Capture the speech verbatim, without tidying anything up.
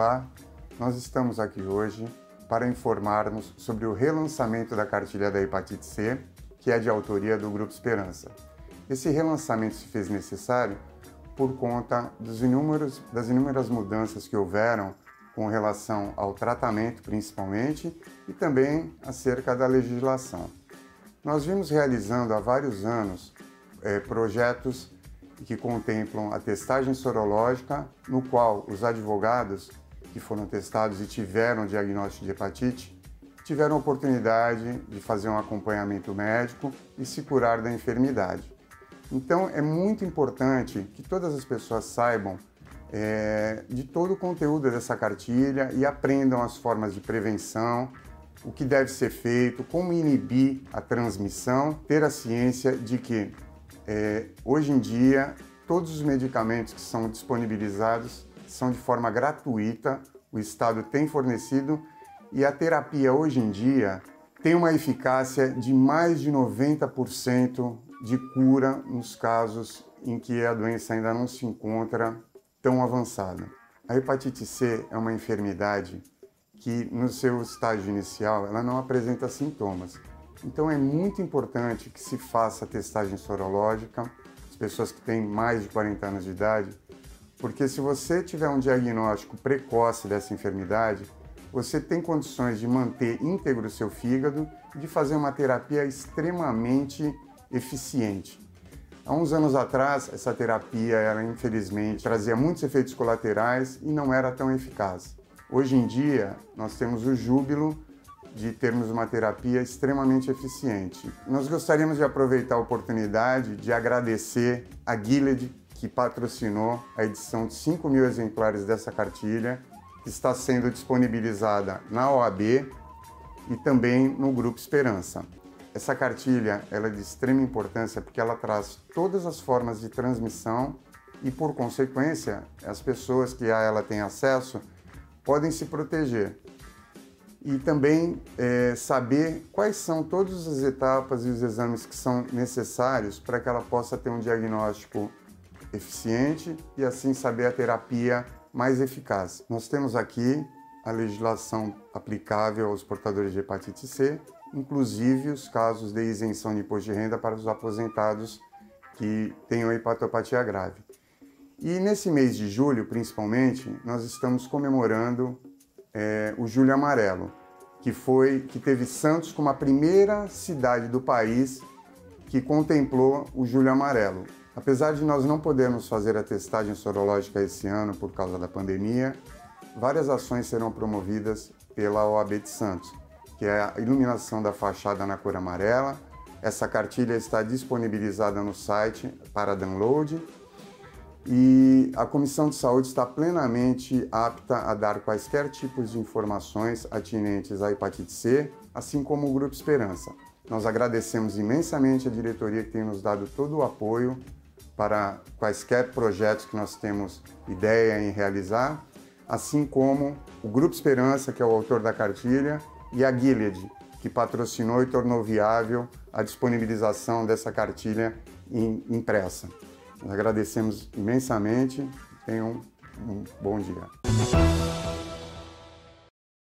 Olá, nós estamos aqui hoje para informarmos sobre o relançamento da cartilha da hepatite C, que é de autoria do Grupo Esperança. Esse relançamento se fez necessário por conta dos inúmeros, das inúmeras mudanças que houveram com relação ao tratamento, principalmente, e também acerca da legislação. Nós vimos realizando há vários anos é, projetos que contemplam a testagem sorológica, no qual os advogados que foram testados e tiveram diagnóstico de hepatite tiveram a oportunidade de fazer um acompanhamento médico e se curar da enfermidade. Então é muito importante que todas as pessoas saibam é, de todo o conteúdo dessa cartilha e aprendam as formas de prevenção, o que deve ser feito, como inibir a transmissão, ter a ciência de que é, hoje em dia todos os medicamentos que são disponibilizados são de forma gratuita, o Estado tem fornecido e a terapia hoje em dia tem uma eficácia de mais de noventa por cento de cura nos casos em que a doença ainda não se encontra tão avançada. A hepatite C é uma enfermidade que no seu estágio inicial ela não apresenta sintomas. Então é muito importante que se faça a testagem sorológica, as pessoas que têm mais de quarenta anos de idade, porque se você tiver um diagnóstico precoce dessa enfermidade, você tem condições de manter íntegro o seu fígado e de fazer uma terapia extremamente eficiente. Há uns anos atrás, essa terapia, ela, infelizmente, trazia muitos efeitos colaterais e não era tão eficaz. Hoje em dia, nós temos o júbilo de termos uma terapia extremamente eficiente. Nós gostaríamos de aproveitar a oportunidade de agradecer a Gilead, que patrocinou a edição de cinco mil exemplares dessa cartilha, que está sendo disponibilizada na O A B e também no Grupo Esperança. Essa cartilha ela é de extrema importância porque ela traz todas as formas de transmissão e, por consequência, as pessoas que a ela têm acesso podem se proteger. E também é, saber quais são todas as etapas e os exames que são necessários para que ela possa ter um diagnóstico eficiente e assim saber a terapia mais eficaz. Nós temos aqui a legislação aplicável aos portadores de hepatite C, inclusive os casos de isenção de imposto de renda para os aposentados que tenham hepatopatia grave. E nesse mês de julho, principalmente, nós estamos comemorando é, o Julho Amarelo, que, foi, que teve Santos como a primeira cidade do país que contemplou o Julho Amarelo. Apesar de nós não podermos fazer a testagem sorológica esse ano por causa da pandemia, várias ações serão promovidas pela O A B de Santos, que é a iluminação da fachada na cor amarela. Essa cartilha está disponibilizada no site para download e a Comissão de Saúde está plenamente apta a dar quaisquer tipos de informações atinentes à hepatite C, assim como o Grupo Esperança. Nós agradecemos imensamente a diretoria que tem nos dado todo o apoio para quaisquer projetos que nós temos ideia em realizar, assim como o Grupo Esperança, que é o autor da cartilha, e a Gilead, que patrocinou e tornou viável a disponibilização dessa cartilha impressa. Nós agradecemos imensamente. Tenham um bom dia.